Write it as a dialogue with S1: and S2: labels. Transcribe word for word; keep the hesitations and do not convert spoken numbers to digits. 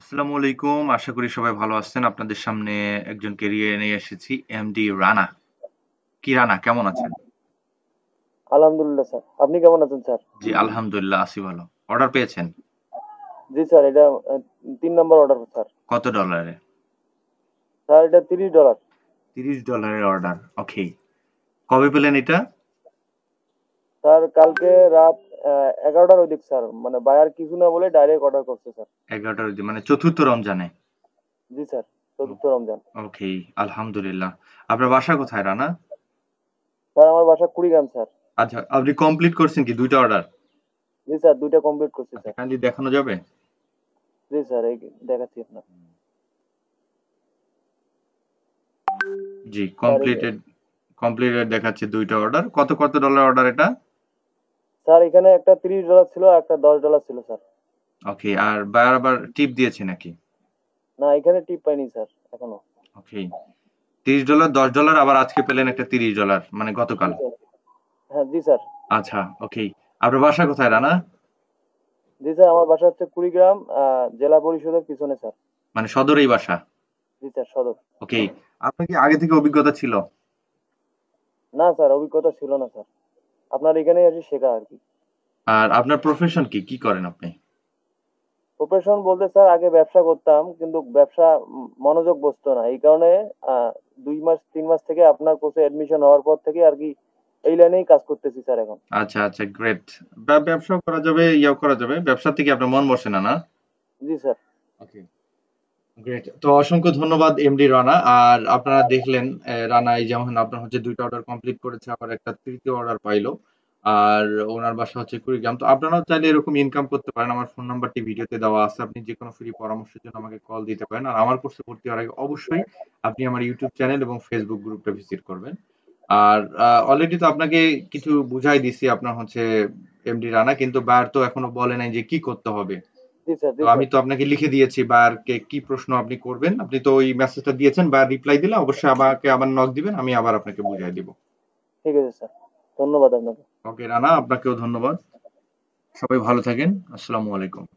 S1: আসসালামু আলাইকুম। আশা করি সবাই ভালো আছেন। আপনাদের সামনে একজনকে নিয়ে নিয়ে এসেছি, এমডি রানা। কি রানা, কেমন আছেন?
S2: আলহামদুলিল্লাহ স্যার। আপনি কেমন আছেন স্যার?
S1: জি আলহামদুলিল্লাহ, আছি ভালো। অর্ডার পেয়েছেন?
S2: জি স্যার, এটা আহ, তিন নম্বর অর্ডার স্যার।
S1: কত ডলারে?
S2: স্যার এটা তিরিশ ডলার।
S1: তিরিশ ডলারের অর্ডার। ওকে। কবে পেলেন এটা?
S2: স্যার কালকে রাত আহ, এগারোটার ওইদিক স্যার, মানে বায়ার কিছু না বলে ডাইরেক্ট অর্ডার করছে স্যার।
S1: এগারোটার মানে চতুর্থ রমজানে?
S2: জি স্যার, চতুর্থ রমজান।
S1: ওকে, আলহামদুলিল্লাহ। আপনার বাসা কোথায় রানা?
S2: স্যার আমার বাসা কুড়িগ্রাম স্যার।
S1: আচ্ছা, আপনি কমপ্লিট করছেন কি দুইটা অর্ডার?
S2: জি স্যার, দুইটা কমপ্লিট করছি
S1: আচ্ছা,
S2: স্যার।
S1: কাইন্ডলি দেখানো যাবে?
S2: জি স্যার, এই দেখাচ্ছি আপনার।
S1: জি,
S2: স্যার এই যে,
S1: কমপ্লিটেড। কমপ্লিটেড দেখাচ্ছে দুইটা অর্ডার। কত কত ডলার অর্ডার এটা?
S2: স্যার এখানে একটা তিরিশ ডলার ছিল আর একটা দশ ডলার ছিল স্যার।
S1: ওকে, আর বায়ার আবার টিপ দিয়েছে নাকি?
S2: না, এখানে টিপ পাইনি স্যার এখনো।
S1: ওকে। তিরিশ ডলার, দশ ডলার, আবার আজকে পেলেন একটা তিরিশ ডলার, মানে গতকাল।
S2: জি স্যার। হ্যাঁ জি স্যার।
S1: আচ্ছা, ওকে। আপনার বাসা কোথায় রানা?
S2: জি স্যার, আমার বাসা হচ্ছে কুড়িগ্রাম, আহ, জেলা পরিষদের পিছনে স্যার।
S1: মানে সদরেই বাসা?
S2: জি স্যার, সদর।
S1: ওকে। আপনার কি আগে থেকে অভিজ্ঞতা ছিল?
S2: না স্যার, অভিজ্ঞতা ছিল না স্যার। আপনার এখানে এসে শেখা আর কি।
S1: আর আপনার প্রফেশন কি? কি করেন আপনি?
S2: প্রফেশন বলতে স্যার আগে ব্যবসা করতাম, কিন্তু ব্যবসা উম, মনোযোগ বসতো না, এই কারণে আহ, দুই মাস তিন মাস থেকে আপনার কোর্সে এডমিশন হওয়ার পর থেকে আর কি এই লাইনেই কাজ করতেছি স্যার এখন।
S1: আচ্ছা, আচ্ছা, গ্রেট। ব্যবসাও করা যাবে, ইয়াও করা যাবে। ব্যবসা থেকে আপনার মন বসে না, না?
S2: জি স্যার।
S1: Okay, great. তো অসংখ্য ধন্যবাদ এমডি রানা। আর আপনারা দেখলেন, আহ, রানা এই যেমন আপনার হচ্ছে দুইটা অর্ডার কমপ্লিট করেছে, আবার একটা তৃতীয় অর্ডার পাইলো। আর ওনার বাসা হচ্ছে কুড়িগ্রাম। তো আপনারাও চাইলে এরকম ইনকাম করতে পারেন। আমার ফোন নাম্বারটি ভিডিওতে দেওয়া আছে। আপনি যে কোনো ফ্রি পরামর্শের জন্য আমাকে কল দিতে পারেন। আর আমার কোর্সে ভর্তি হওয়ার আগে অবশ্যই আপনি আমার ইউটিউব চ্যানেল এবং ফেসবুক গ্রুপটা ভিজিট করবেন। আর অলরেডি তো আপনাকে কিছু বুঝাই দিছি আপনার হচ্ছে এমডি রানা, কিন্তু বায়ার তো এখনো বলে নাই যে কি করতে হবে।
S2: জি স্যার।
S1: তো
S2: জি
S1: আমি
S2: স্যার।
S1: তো আপনাকে লিখে দিয়েছি বায়ারকে কি প্রশ্ন আপনি করবেন। আপনি তো ওই মেসেজটা দিয়েছেন, বায়ার রিপ্লাই দিলে অবশ্যই আমাকে আবার নক দিবেন, আমি আবার আপনাকে বুঝাই দিব।
S2: ঠিক আছে স্যার, ধন্যবাদ আপনাকে।
S1: ওকে রানা, আপনাকেও ধন্যবাদ। সবাই ভালো থাকেন। আসসালামু আলাইকুম।